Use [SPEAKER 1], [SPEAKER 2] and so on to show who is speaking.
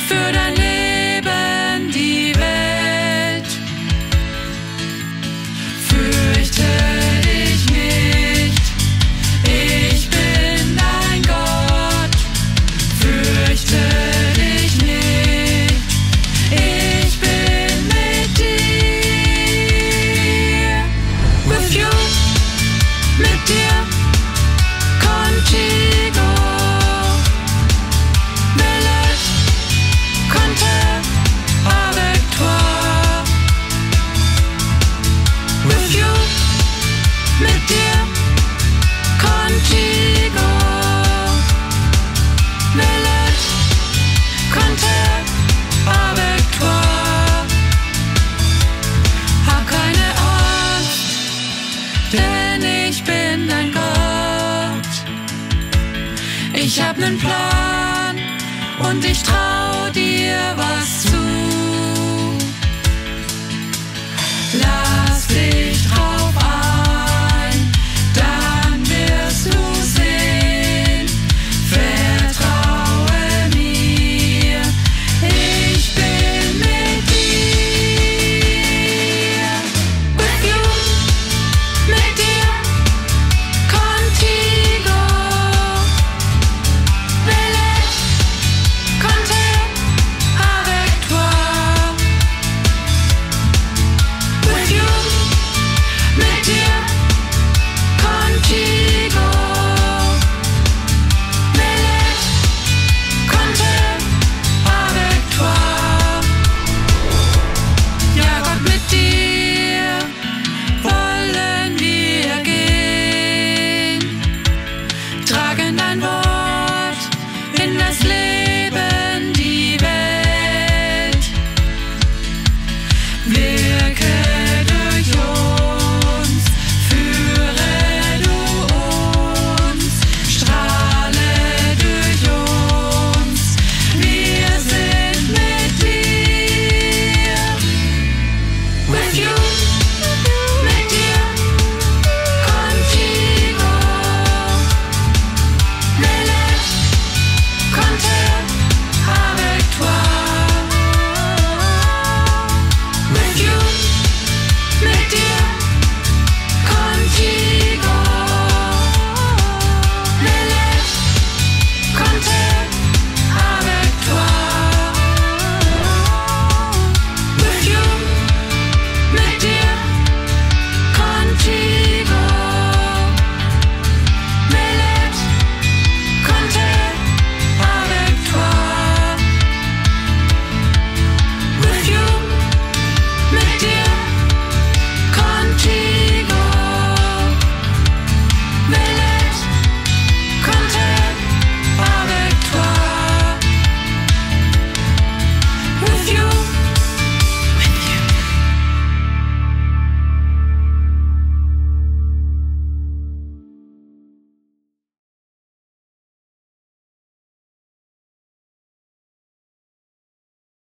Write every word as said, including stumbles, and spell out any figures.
[SPEAKER 1] für dein Leben die Welt. Fürchte dich nicht, ich bin dein Gott. Fürchte dich nicht, ich bin mit dir. With you, mit dir, contigo. Belle, con te, avec toi. With you, mit dir, contigo. Belle, con te, avec toi. Hab keine Angst, denn ich bin dein Gott. Ich hab nen Plan und ich trau dir was zu.